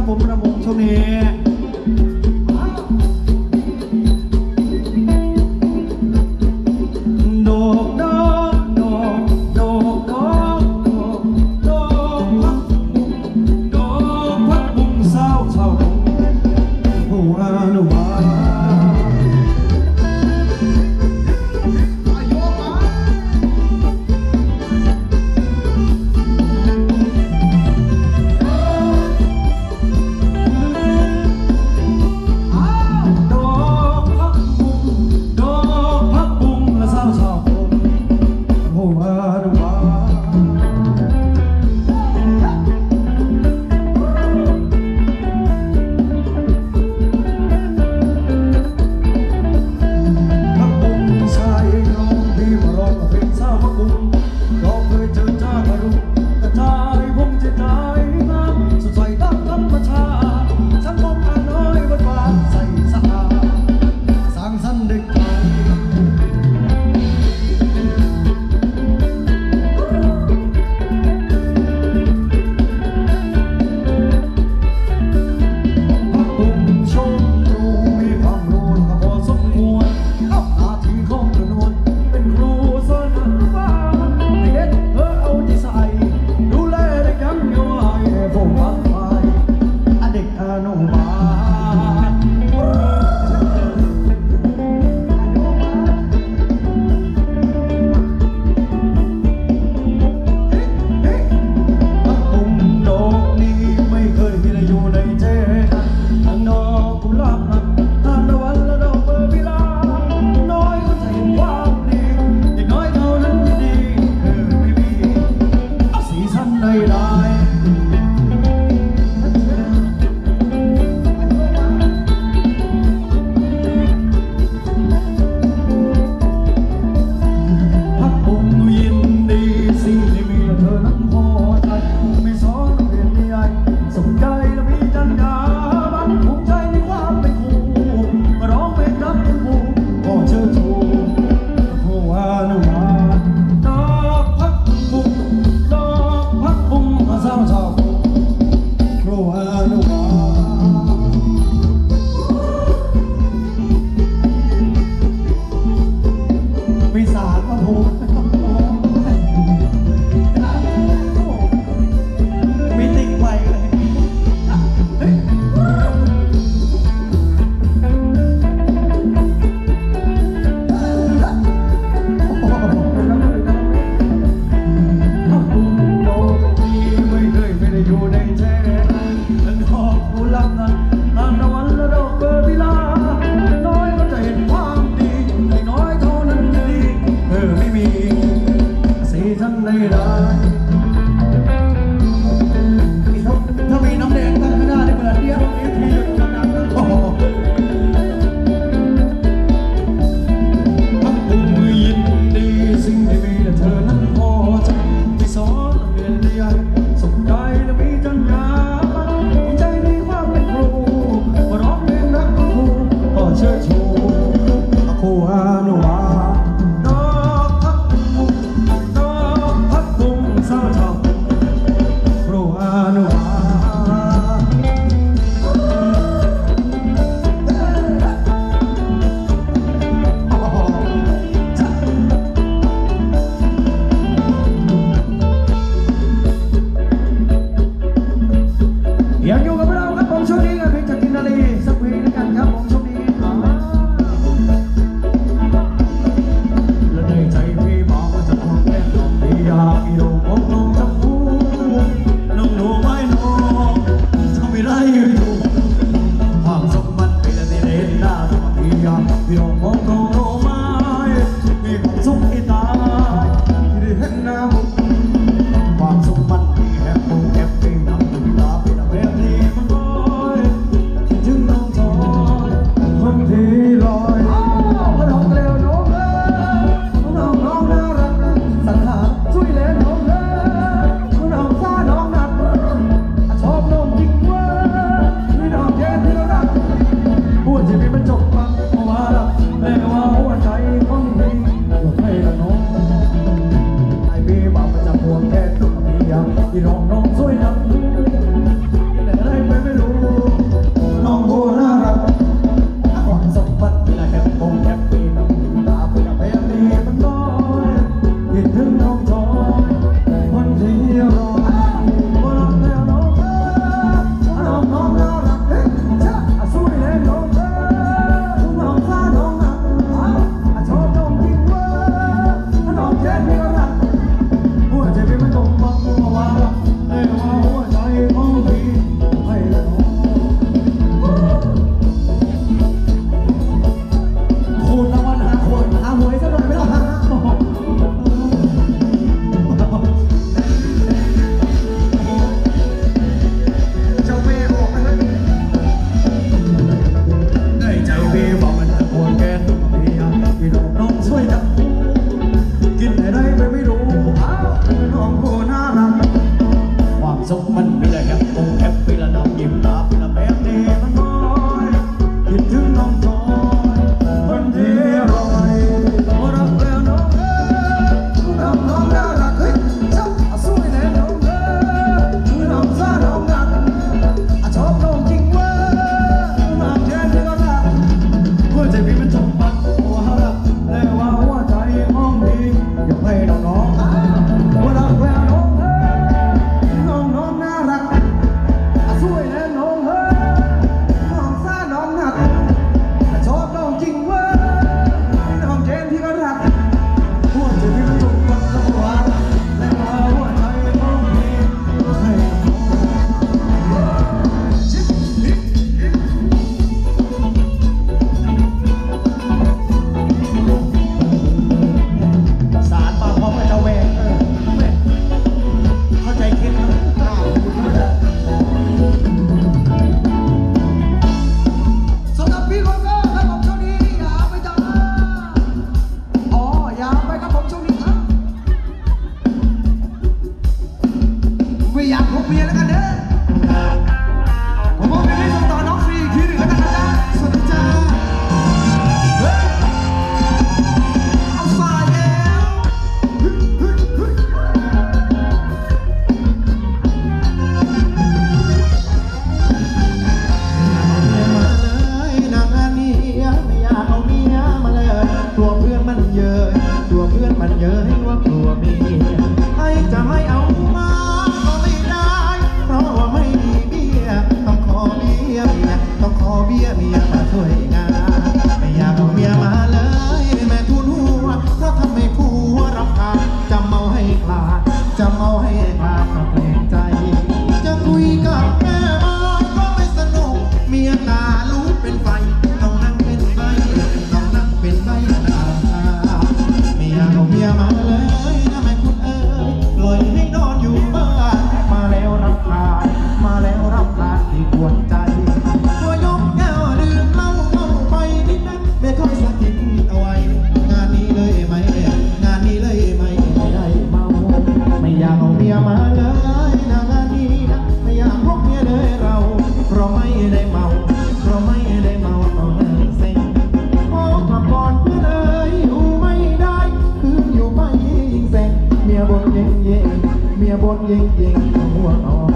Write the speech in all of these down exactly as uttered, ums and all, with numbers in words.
ครับผมระมงช่วงนี้ดอกดอกดอกดอกดอกดอกดอกพักบุ้งเศร้าเศร้าหัวหนูมาความสุขมันมีแฮปปี้แฮปปี้น้ำตาเป็นแบบนี้มันลอยเมียมาช่วยงานไม่อยากเอาเมียมาเลยแม่ทุนหัวเพราะทำให้ผัวรำคาญจำเมาให้คลาดจำเมาให้คลาดกับเพลงใจจะคุยกับแม่มาก็ไม่สนุกเมียตาลุกเป็นไฟต้องนั่งเป็นไฟต้องนั่งเป็นไฟอาไม่อยากเอาเมียมาเลยนะแม่คุณเอ๋ยปล่อยให้นอนอยู่บ้านมาแล้วรำคาญมาแล้วรำคาญที่กวนใจตัวยกแก้วดื่มเหล้าเข้าไปนิดนักไม่ค่อยสะกิดเอาไว้งานนี้เลยไหมงานนี้เลยไหมไม่ได้เมาไม่อยากเอาเมียมาเลยนะงานนี้นะไม่อยากพบเมียเลยเราเพราะไม่ได้เมาเพราะไม่ได้เมาเอาเงินเซ็งขอกลับก่อนเพื่อเลยอยู่ไม่ได้คืนอยู่ไปยิ่งเซ็งเมียบนเย่งเย่งเมียบนเย่งเย่งหัวอ่อน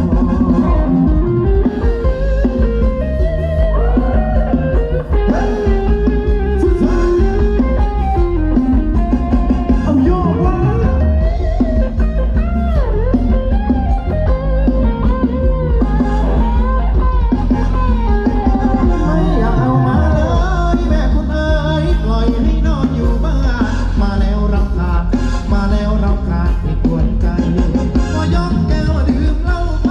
มาแล้วรำคาญที่กวนใจพอยกแก้วดื่มเหล้า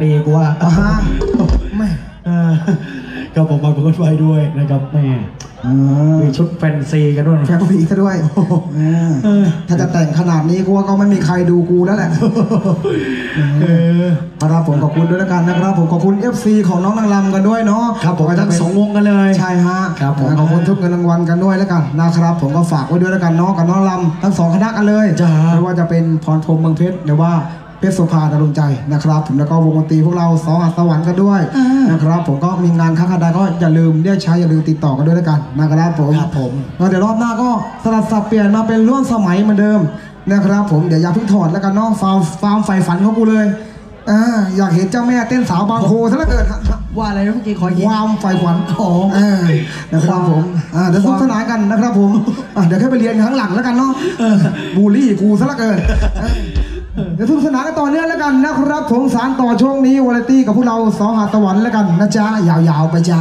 ดีกูว่าอ่าฮะไม่เออก็ผมมาเป็นคนไฟด้วยนะครับแม่อ่ามีชุดแฟนซีกันด้วยนะแฟนผีซะด้วยเออถ้าจะแต่งขนาดนี้กูว่าก็ไม่มีใครดูกูแล้วแหละเออครับผมขอบคุณด้วยแล้วกันนะครับผมขอบคุณ เอฟ ซี ของน้องนางรำกันด้วยเนาะครับผมทั้งสองวงกันเลยใช่ฮะครับผมขอบคุณทุกเงินรางวัลกันด้วยแล้วกันนะครับผมก็ฝากไว้ด้วยแล้วกันเนาะกับน้องรำทั้งสองคณะกันเลยจ้าไม่ว่าจะเป็นพรพรหมเมืองเพชรหรือว่าเพชรโสภาดารุณใจนะครับผมแล้วก็วงดนตรีพวกเราสองหัสสวรรค์กันด้วยนะครับผมก็มีงานค้างคาใดก็อย่าลืมเรียกใช้อย่าลืมติดต่อกันด้วยแล้วกันนะครับผมครับผมแล้วเดี๋ยวรอบหน้าก็สลับสับเปลี่ยนมาเป็นร่วมสมัยเหมือนเดิมนะครับผมเดี๋ยวอย่าเพิ่งถอดแล้วกันเนาะฟาร์มฟาร์มไฟฝันของกูเลยอ่าอยากเห็นเจ้าแม่เต้นสาวบางโพซะเหลือเกินว่าอะไรนะเมื่อกี้ขออีกทีความไฟฝันอ๋ออ่านะครับผมอ่าเดี๋ยวสนุกสนานกันนะครับผมอ่าเดี๋ยวแค่ไปเรียนข้างหลังแล้วกันเนาะบูลลี่กูซะเหลือเกินอ่าเดี๋ยวสนุกสนานกันต่อเนื่องแล้วกันนะครับผมสารต่อช่วงนี้วาไรตี้กับพวกเราสองหาสวรรค์แล้วกันนะจ๊ะยาวๆไปจ้า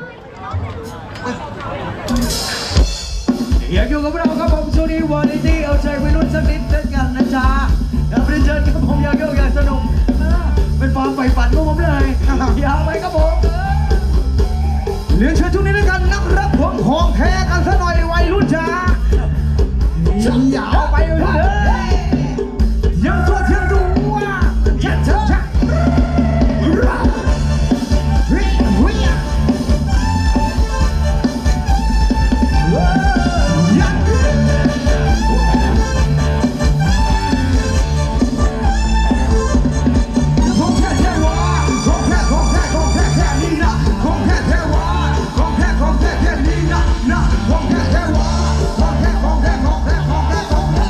อยากอยู่กับเราครับผมช่วงนี้วาไรตี้เอาใจวัยรุ่นสักนิดเช่นกันนะจ๊ะแล้วไปเจอกับผมอยากอยู่อยากสนุกอ่าเป็นความใฝ่ฝันของผมเลยอยากไปครับผมเออเรียนเชิญช่วงนี้ด้วยกันนะครับผมของแท้กันซะหน่อยวัยรุ่นจ้าอยาวไปเลยยังตัวเทียมตัวเทียมเทียมเทียมเฮ้ยเฮ้ยอ่ะของแท้แท้วะของแท้ของแท้ของแท้แท้นี่นะของแท้แท้วะของแท้ของแท้แท้นี่นะนะของแท้แท้วะของแท้ของแท้ของแท้ของแท้ของแท้